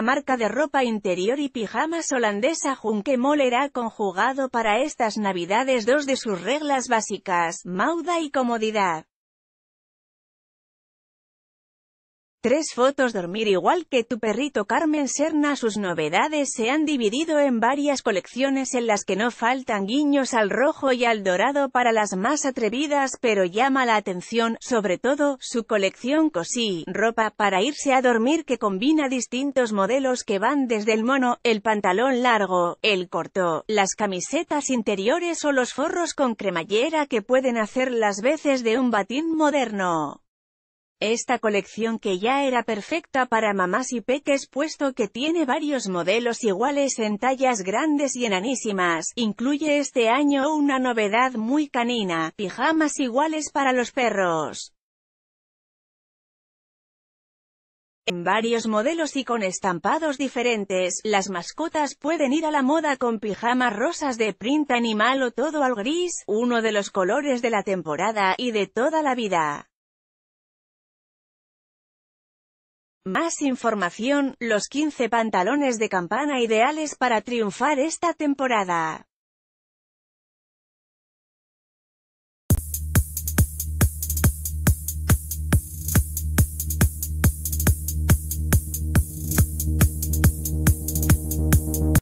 marca de ropa interior y pijamas holandesa Junke Moller ha conjugado para estas navidades dos de sus reglas básicas: moda y comodidad. 3 fotos. Dormir igual que tu perrito. Carmen Serna. Sus novedades se han dividido en varias colecciones en las que no faltan guiños al rojo y al dorado para las más atrevidas, pero llama la atención, sobre todo, su colección Cozy, ropa para irse a dormir, que combina distintos modelos que van desde el mono, el pantalón largo, el corto, las camisetas interiores o los forros con cremallera que pueden hacer las veces de un batín moderno. Esta colección, que ya era perfecta para mamás y peques puesto que tiene varios modelos iguales en tallas grandes y enanísimas, incluye este año una novedad muy canina: pijamas iguales para los perros. En varios modelos y con estampados diferentes, las mascotas pueden ir a la moda con pijamas rosas de print animal o todo al gris, uno de los colores de la temporada y de toda la vida. Más información: los 15 pantalones de campana ideales para triunfar esta temporada.